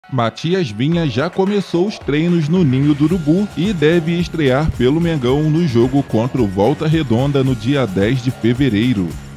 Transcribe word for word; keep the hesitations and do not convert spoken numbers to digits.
Matias Vinha já começou os treinos no Ninho do Urubu e deve estrear pelo Mengão no jogo contra o Volta Redonda no dia dez de fevereiro.